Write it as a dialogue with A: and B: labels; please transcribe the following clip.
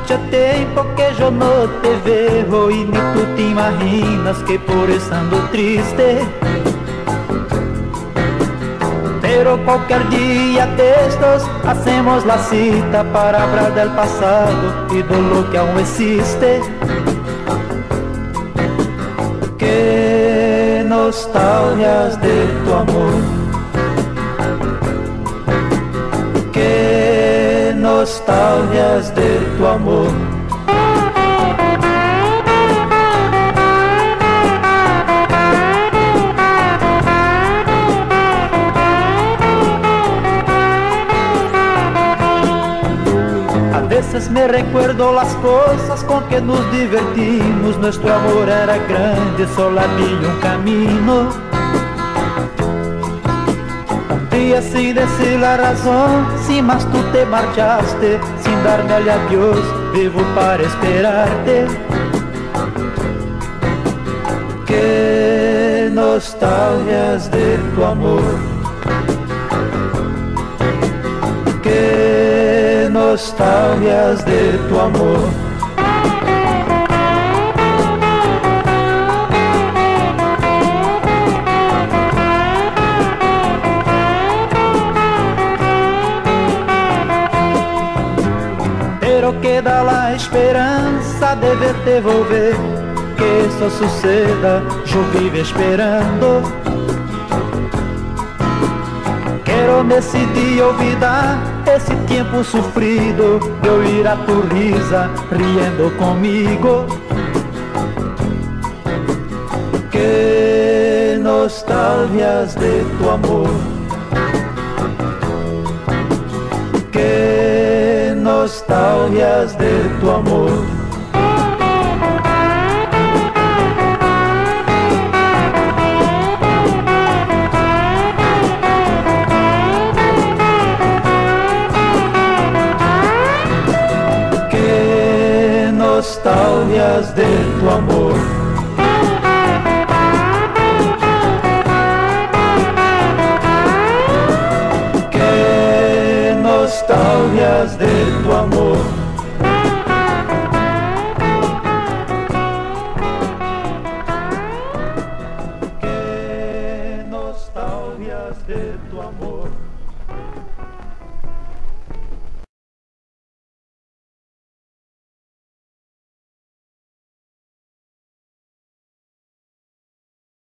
A: mucho tiempo que yo no te veo y ni tú te imaginas que por eso ando triste. Pero cualquier día de estos hacemos la cita para hablar del pasado y de lo que aún existe. Qué nostalgias de tu amor, qué nostalgias de tu amor. A veces me recuerdo las cosas con que nos divertimos. Nuestro amor era grande, solo había un camino. Un día sin decir la razón, sin más tú te marchaste, sin darme el adiós, vivo para esperarte. Qué nostalgias de tu amor, qué nostalgias de tu amor. Pero queda la esperanza de verte volver, que eso suceda, yo vivo esperando. Quero decidir olvidar esse tempo sofrido, de ouvir a tu risa riendo comigo. Que nostalgias de tu amor, que nostalgias de tu amor. Nostalgias de tu amor, que nostalgias de tu amor. Que nostalgias de tu amor.